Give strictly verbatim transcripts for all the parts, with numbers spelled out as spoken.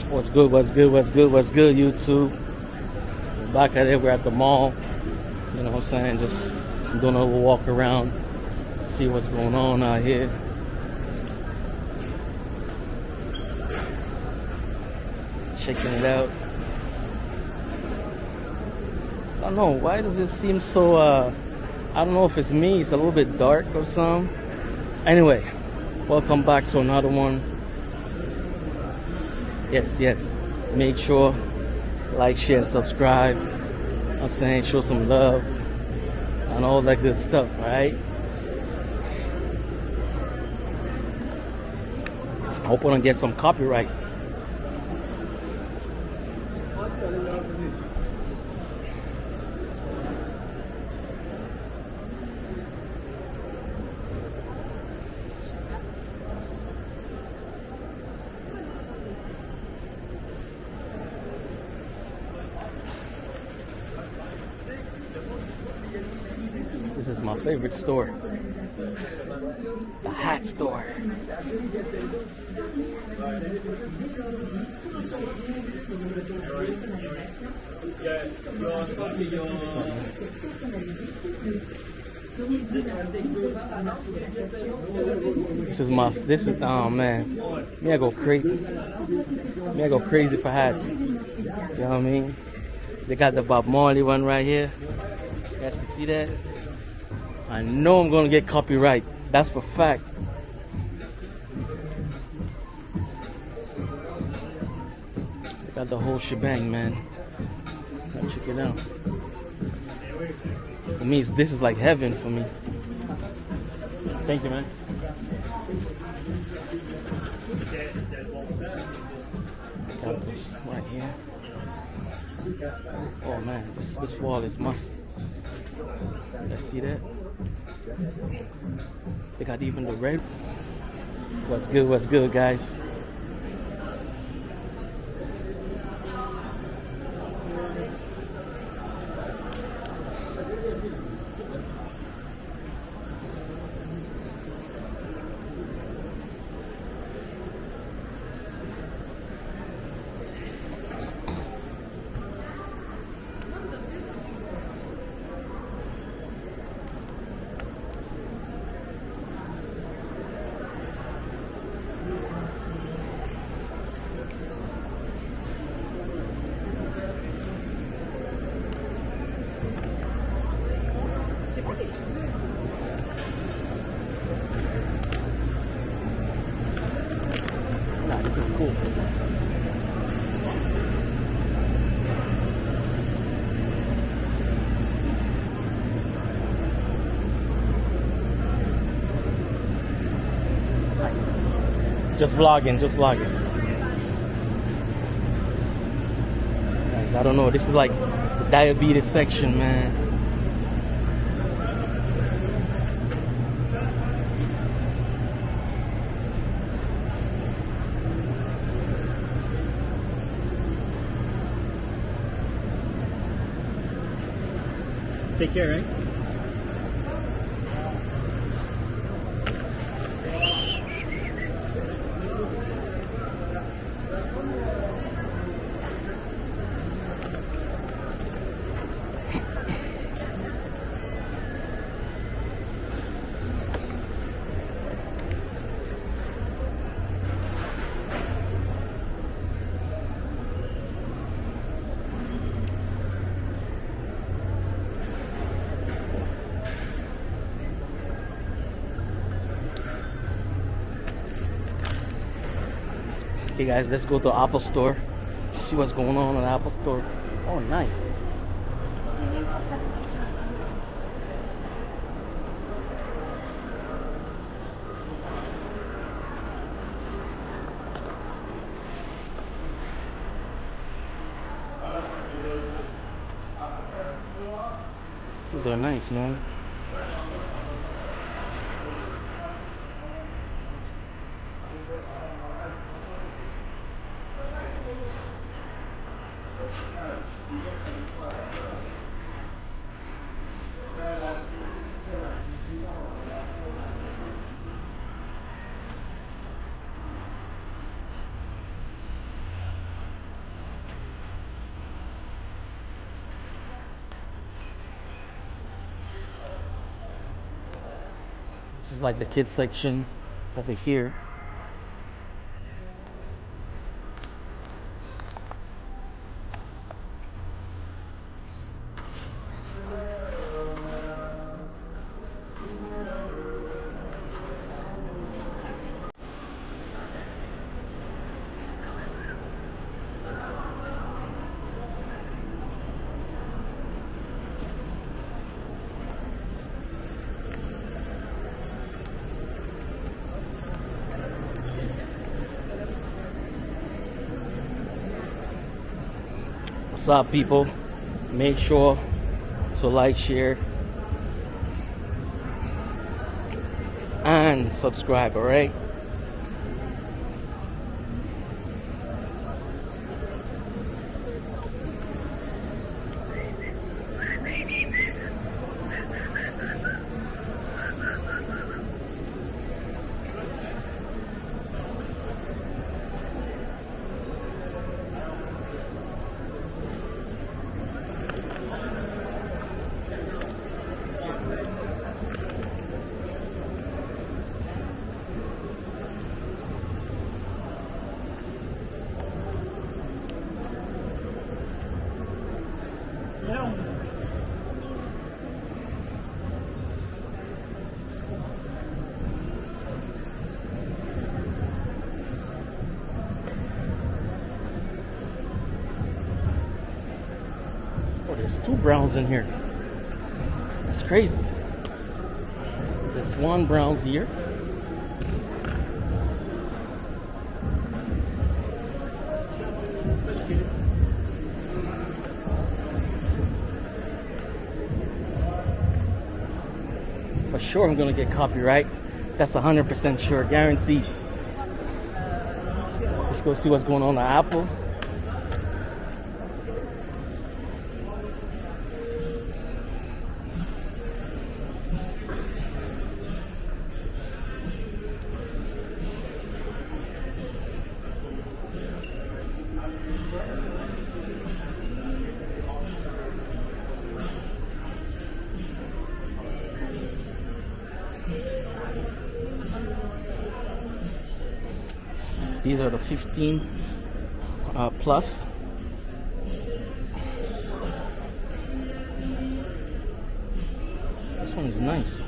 What's good, what's good, what's good, what's good, YouTube? We're back at it, we're at the mall. You know what I'm saying? Just doing a little walk around, see what's going on out here. Checking it out. I don't know, why does it seem so, uh, I don't know if it's me, it's a little bit dark or something. Anyway, welcome back to another one. Yes, yes. Make sure, like, share, subscribe. I'm saying, show some love and all that good stuff, alright? I hope I don't get some copyright. This is my favorite store, the hat store. This is my, this is, oh man, me I go crazy, me I go crazy for hats, you know what I mean? They got the Bob Marley one right here, you guys can see that? I know I'm gonna get copyright. That's for fact. Got the whole shebang, man. Check it out. For me, this is like heaven for me. Thank you, man. Got this right here. Oh man, this, this wall is must. You see that? They got even the red. What's good, what's good, guys? Nah, this is cool. Just vlogging, just vlogging. Guys, I don't know. This is like the diabetes section, man. Take care, right? Okay guys, let's go to the Apple store. See what's going on in the Apple store. Oh, nice. These are nice, man. This is like the kids section over here. What's up, people? Make sure to like, share, and subscribe, alright? Oh, there's two Browns in here. That's crazy. There's one Browns here. For sure I'm gonna get copyright. That's one hundred percent sure, guaranteed. Let's go see what's going on at Apple. These are the fifteen uh, plus. This one is nice.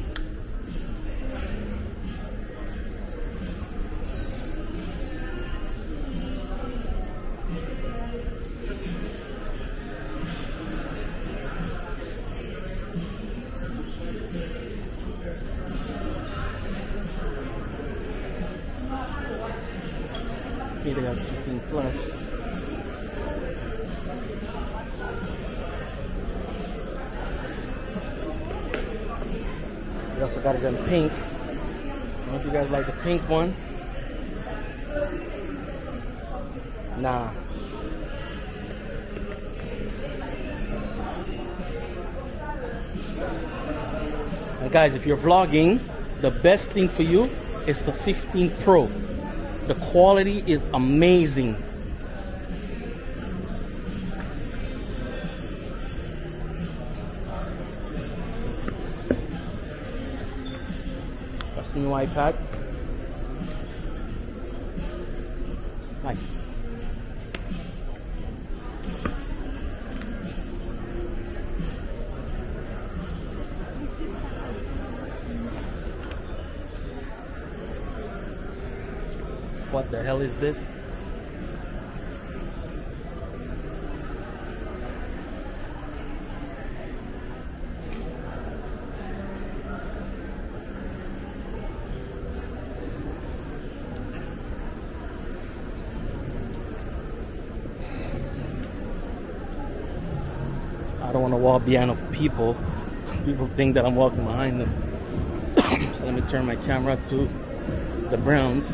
They got fifteen plus. We also got it in pink. I don't know if you guys like the pink one. Nah. And guys, if you're vlogging, the best thing for you is the fifteen Pro. The quality is amazing. That's the new iPad. Nice. What the hell is this? I don't want to walk behind of people. People think that I'm walking behind them. So let me turn my camera to the Browns.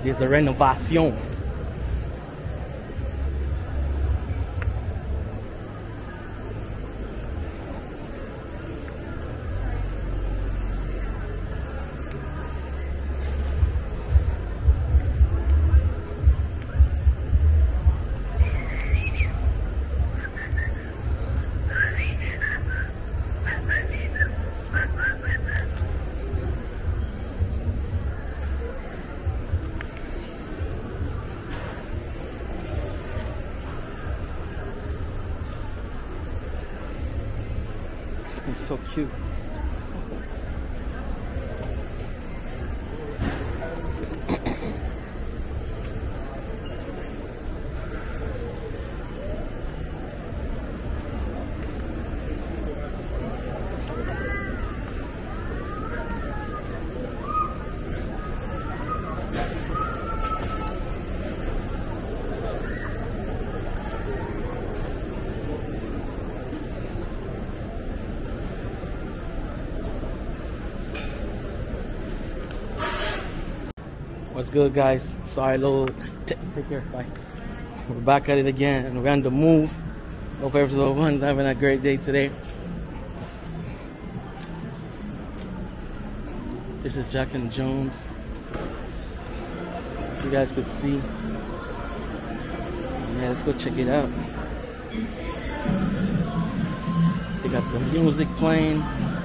is the renovation. It's so cute. What's good, guys? Sorry, little. Take care. Bye. We're back at it again, and we're on the move. Hope everyone's having a great day today. This is Jack and Jones. If you guys could see, yeah, let's go check it out. They got the music playing.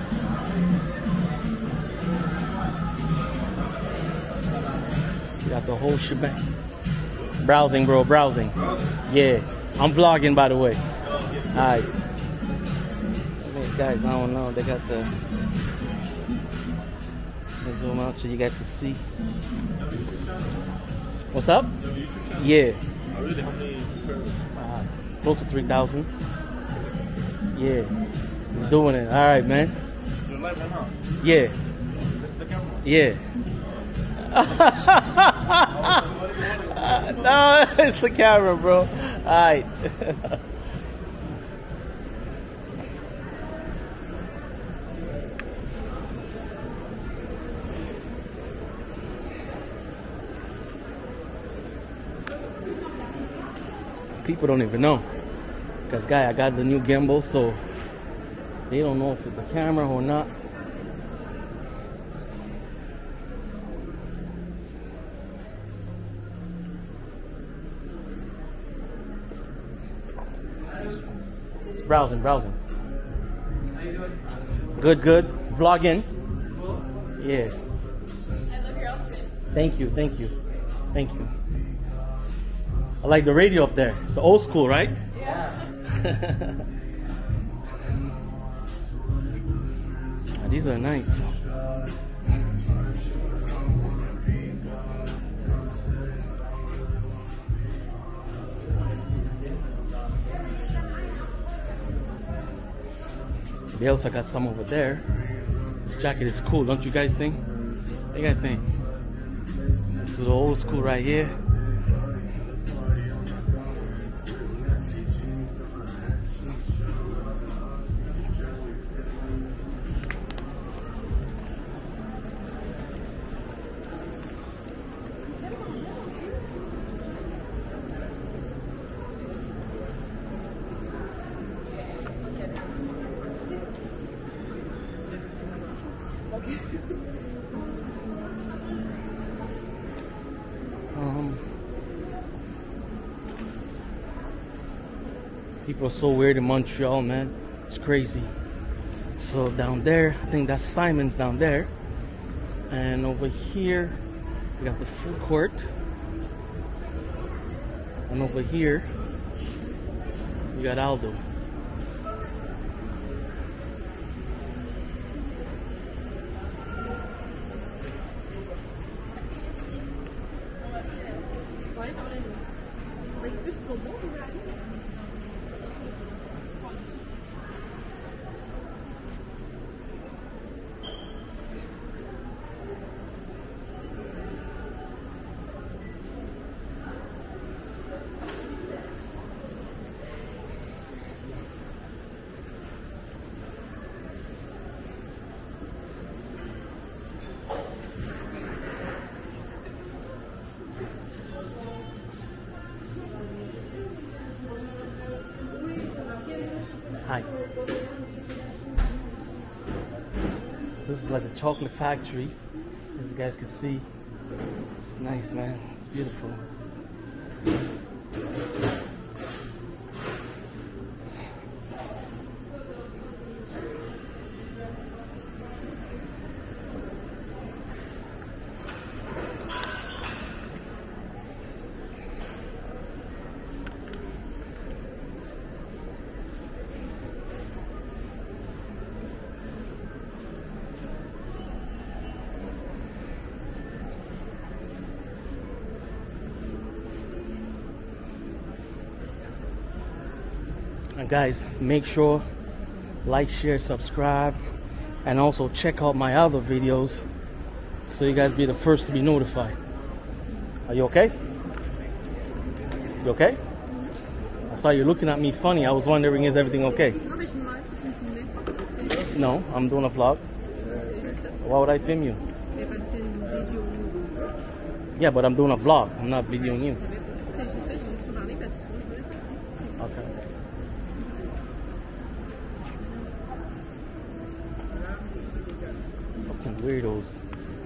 Got the whole shebang. Browsing, bro, browsing. Yeah, I'm vlogging, by the way. All right. Hey, guys, I don't know. They got the. Let's zoom out so you guys can see. What's up? Yeah. Uh, close to three thousand. Yeah. We're doing it. All right, man. You're live right now? Yeah. This is the camera? Yeah. No, it's the camera, bro. All right. People don't even know. Because, guy, I got the new gimbal, so they don't know if it's a camera or not. Browsing, browsing. How you doing? Good, good. Vlogging. Cool. Yeah. I love your outfit. Thank you, thank you, thank you. I like the radio up there. It's old school, right? Yeah. These are nice. They also got some over there. This jacket is cool, don't you guys think? What do you guys think? This is the old school right here. Um, people are so weird in Montreal, man. It's crazy. So down there, I think that's Simon's down there. And over here, we got the food court. And over here, we got Aldo. Hi. This is like a chocolate factory, as you guys can see. It's nice, man. It's beautiful. And guys, make sure like, share, subscribe, and also check out my other videos so you guys be the first to be notified. Are you okay? You okay? I saw you looking at me funny. I was wondering, is everything okay? No, I'm doing a vlog. Why would I film you? Yeah, but I'm doing a vlog. I'm not videoing you. Okay. Fucking weirdos.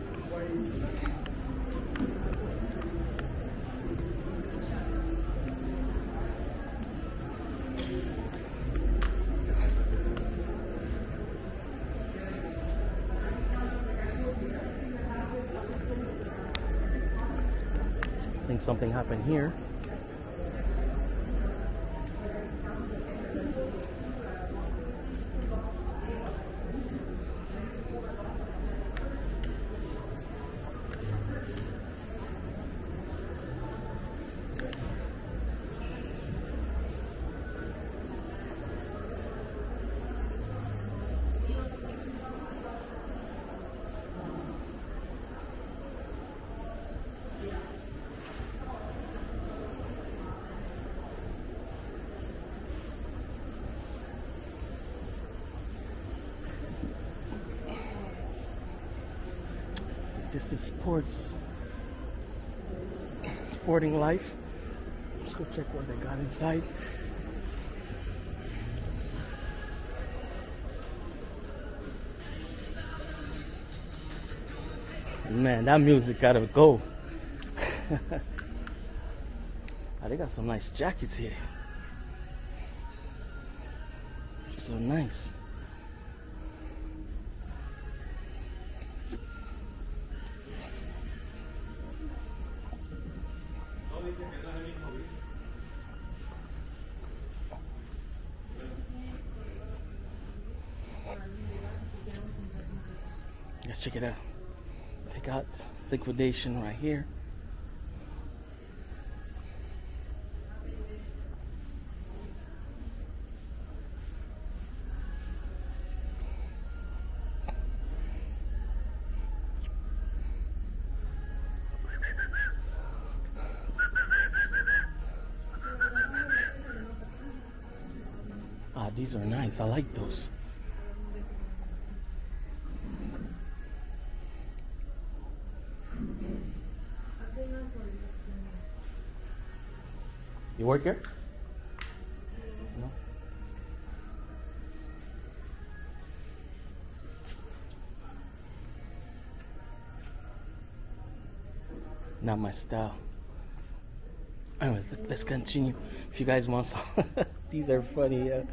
I think something happened here. This is sports, sporting life. Let's go check what they got inside. Man, that music gotta go. Oh, they got some nice jackets here. So nice. Let's check it out. They got liquidation right here. Ah, these are nice. I like those. You work here? No. Not my style. Anyways, let's continue. If you guys want some, these are funny. Yeah.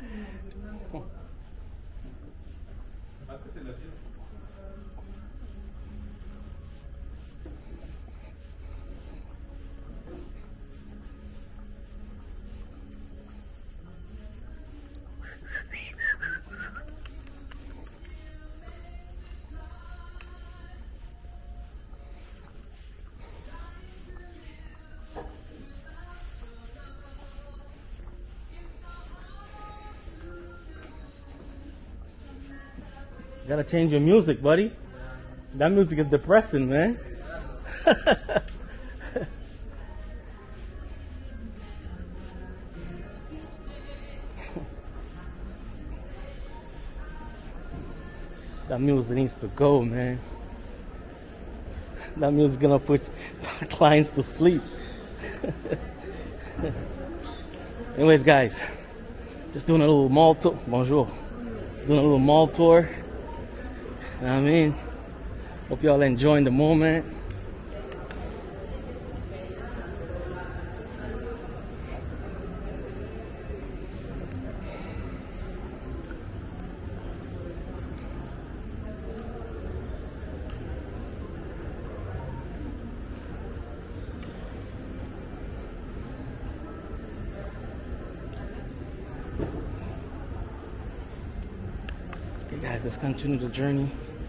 You gotta change your music, buddy. That music is depressing, man. That music needs to go, man. That music gonna put clients to sleep. Anyways, guys, Just doing a little mall tour. Bonjour. Doing a little mall tour. You know what I mean? Hope y'all enjoying the moment. Okay guys, let's continue the journey.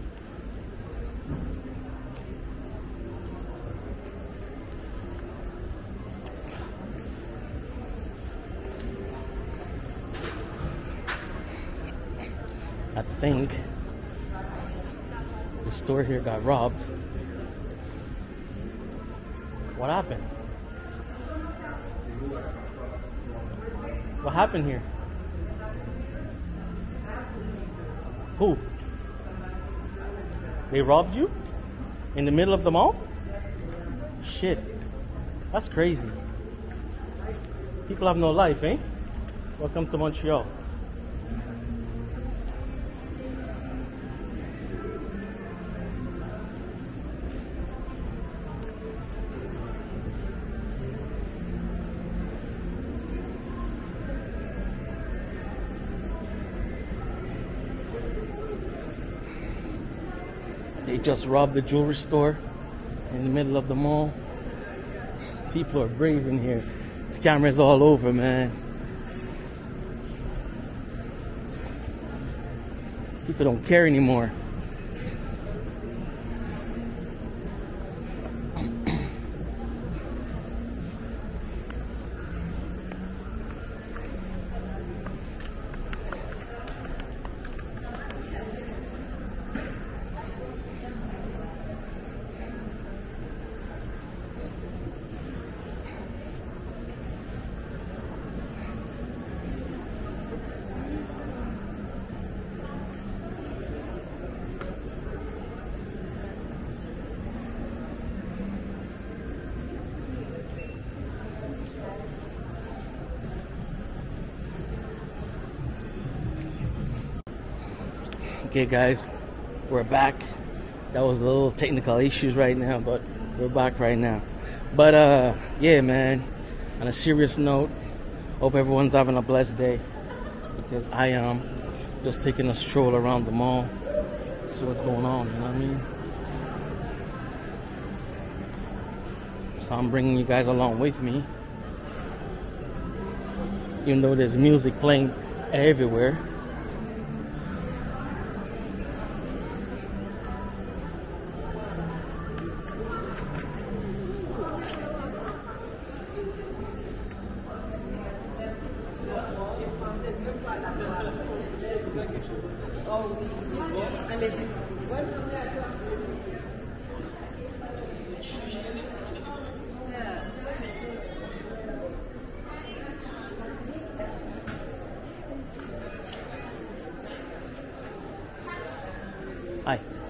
I think the store here got robbed. What happened? What happened here? Who? They robbed you? In the middle of the mall? Shit. That's crazy. People have no life, eh? Welcome to Montreal. They just robbed the jewelry store in the middle of the mall. People are brave in here. There's cameras all over, man. People don't care anymore. Okay guys, we're back. That was a little technical issues right now, but we're back right now. But uh yeah man, on a serious note, hope everyone's having a blessed day, because I am just taking a stroll around the mall, see what's going on, you know what I mean? So I'm bringing you guys along with me, even though there's music playing everywhere. Hi.